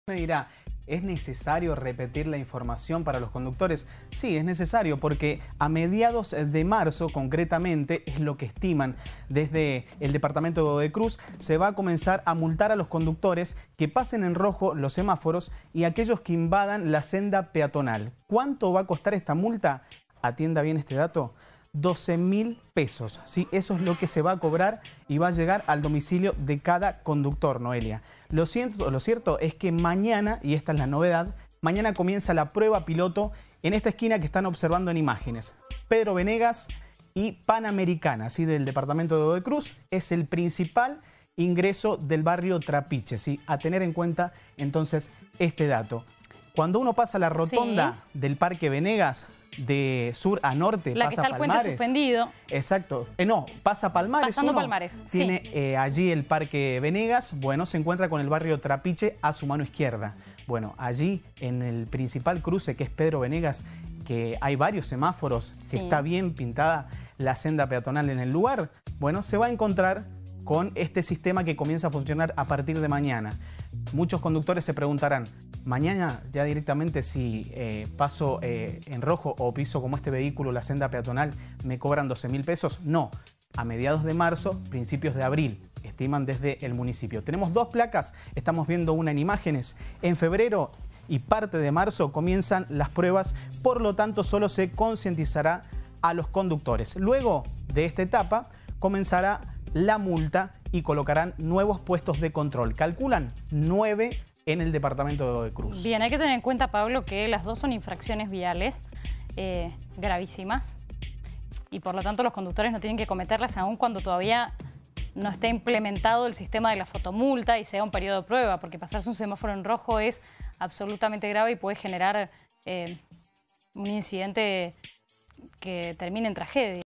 Me dirá, ¿es necesario repetir la información para los conductores? Sí, es necesario porque a mediados de marzo, concretamente, es lo que estiman desde el departamento de Godoy Cruz, se va a comenzar a multar a los conductores que pasen en rojo los semáforos y aquellos que invadan la senda peatonal. ¿Cuánto va a costar esta multa? Atienda bien este dato. 12.000 pesos, ¿sí? Eso es lo que se va a cobrar y va a llegar al domicilio de cada conductor, Noelia. Lo cierto es que mañana, y esta es la novedad, mañana comienza la prueba piloto en esta esquina que están observando en imágenes. Pedro Venegas y Panamericana, ¿sí? Del departamento de Godoy Cruz, es el principal ingreso del barrio Trapiche, ¿sí? A tener en cuenta entonces este dato. Cuando uno pasa la rotonda del Parque Venegas, de sur a norte, la pasa que está el Palmares. puente suspendido. Exacto. No, pasa Palmares. Pasando Palmares, tiene sí. Allí el Parque Venegas. Bueno, se encuentra con el barrio Trapiche a su mano izquierda. Bueno, allí en el principal cruce, que es Pedro Venegas, que hay varios semáforos, Sí. que está bien pintada la senda peatonal en el lugar. Bueno, se va a encontrar con este sistema que comienza a funcionar a partir de mañana. Muchos conductores se preguntarán, mañana ya directamente si paso en rojo o piso como este vehículo la senda peatonal, ¿me cobran 12.000 pesos? No, a mediados de marzo, principios de abril, estiman desde el municipio. Tenemos dos placas, estamos viendo una en imágenes. En febrero y parte de marzo comienzan las pruebas, por lo tanto solo se concientizará a los conductores. Luego de esta etapa comenzará la multa y colocarán nuevos puestos de control. Calculan 9 en el departamento de Godoy Cruz. Bien, hay que tener en cuenta, Pablo, que las dos son infracciones viales gravísimas y por lo tanto los conductores no tienen que cometerlas aun cuando todavía no esté implementado el sistema de la fotomulta y sea un periodo de prueba, porque pasarse un semáforo en rojo es absolutamente grave y puede generar un incidente que termine en tragedia.